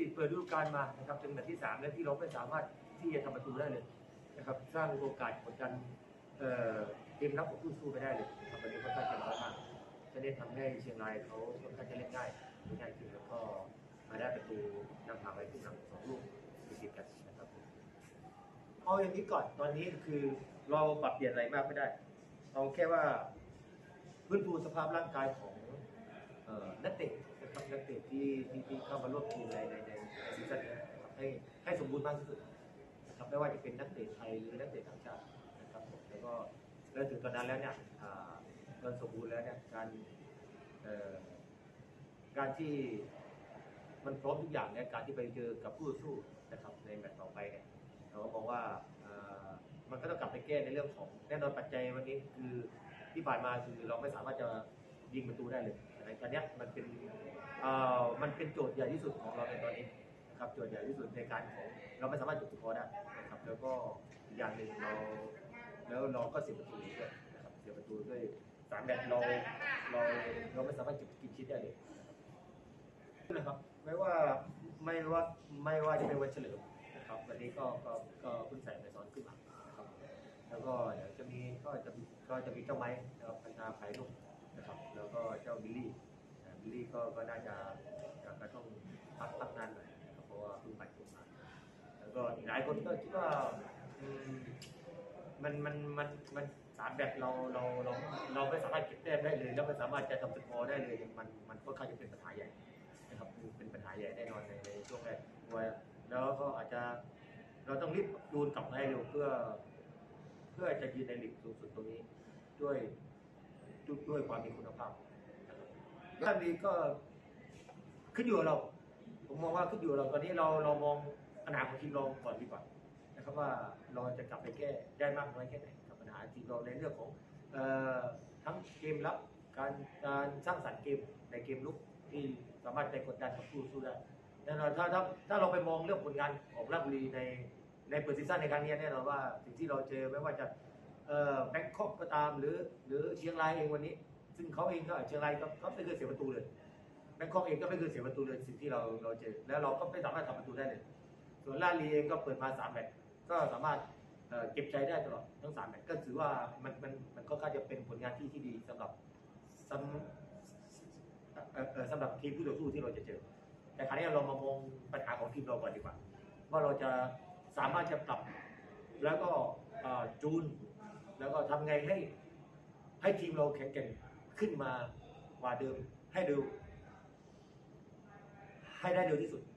เปิดฤดูกาลมานะครับจนแมตช์ที่3แล้วที่เราไม่สามารถที่จะทำประตูได้เลยนะครับสร้างโอกาสกดดันเกมรับของผู้สู้ไปได้เลยครับวันนี้ค่อนข้างจะน้อยมากจะได้ทำให้เชียงรายเขาค่อนข้างจะเล่นง่ายขึ้นแล้วก็มาได้ประตูนำพาไปขึ้นนำ2 ลูกติดกันนะครับเอาอย่างนี้ก่อนตอนนี้คือเราปรับเปลี่ยนอะไรมากไม่ได้เอาแค่ว่าพื้นฟูสภาพร่างกายของนักเตะนะครับนักเตะที่เข้ามาร่วมทีมในซีซั่นนี้นะครับให้สมบูรณ์มากที่สุดนะครับไม่ว่าจะเป็นนักเตะไทยหรือนักเตะต่างชาตินะครับแล้วก็ถึงตอนนั้นแล้วเนี่ยเกินสมบูรณ์แล้วเนี่ยการที่มันพร้อมทุกอย่างเนี่ยการที่ไปเจอกับผู้สู้นะครับในแมตช์ต่อไปเนี่ยเราก็มองว่ามันก็ต้องกลับไปแก้ในเรื่องของแน่นอนปัจจัยวันนี้คือที่ผ่านมาคือเราไม่สามารถจะยิงประตูได้เลยในตอนนี้มันเป็นโจทย์ใหญ่ที่สุดของเราในตอนนี้นะครับโจทย์ใหญ่ที่สุดในการของเราไม่สามารถจุดสกอร์ได้นะครับแล้วก็อีกอย่างหนึ่งเราก็เสียประตูด้วยนะครับเสียประตูด้วย3 แมตช์เราไม่สามารถกินชิดได้เลยนะครับไม่ว่าจะเป็นวันเฉลิมนะครับวันนี้ก็เพิ่งใส่ไปซ้อนขึ้นมานะครับแล้วก็เดี๋ยวจะมีเจ้าไม้นะครับพันธาไผ่นุ่มนะครับแล้วก็เจ้าบิลลี่ก็น่าจะต้องพักนานหน่อยนะครับเพราะว่าเพิ่งบาดเจ็บมาแล้วก็หลายคนก็คิดว่ามัน3 แบบเราไม่สามารถเก็บแต้มได้เลยแล้วไม่สามารถจะทำสกอร์ได้เลยมันค่อนข้างจะเป็นปัญหาใหญ่นะครับเป็นปัญหาใหญ่แน่นอนในช่วงแรกแล้วก็อาจจะเราต้องรีบจูนกลับมาให้เร็วเพื่อจะยืนในลีกสูงสุดตรงนี้ด้วยความมีคุณภาพด้านนี้ก็ขึ้นอยู่กับเราผมมองว่าขึ้นอยู่กับเราตอนนี้เรามองปัญหาของทีมเราก่อนดีกว่านะครับว่าเราจะกลับไปแก้ได้มากน้อยแค่ไหนกับปัญหาทีมเราในเรื่องของทั้งเกมรับการสร้างสรรค์เกมในเกมลุกที่สามารถไปกดดันกับผู้สู้ได้แน่นอนถ้าเราไปมองเรื่องผลงานของราชบุรีในเปิดซีซั่นในครั้งนี้แน่นอนว่าสิ่งที่เราเจอไม่ว่าจะแบงคอกก็ตามหรือเชียงรายเองวันนี้ซึ่งเขาเองก็เชียงรายก็ไม่เคยเสียประตูเลยแบงคอกเองก็ไม่เคยเสียประตูเลยสิ่งที่เราเจอแล้วเราก็ไม่สามารถทำประตูได้เลยส่วนราชบุรีเองก็เปิดมา3 แมตช์ก็สามารถเก็บใจได้ตลอดทั้ง3 แมตช์ก็ถือว่ามันก็ค่อนข้างจะเป็นผลงานที่ดีสำหรับทีมผู้ต่อสู้ที่เราจะเจอแต่คราวนี้เรามามองปัญหาของทีมเราก่อนดีกว่าว่าเราจะสามารถจะปรับแล้วก็จูนแล้วก็ทำไงให้ทีมเราแข็งแกร่งขึ้นมากว่าเดิมให้ได้เร็วที่สุด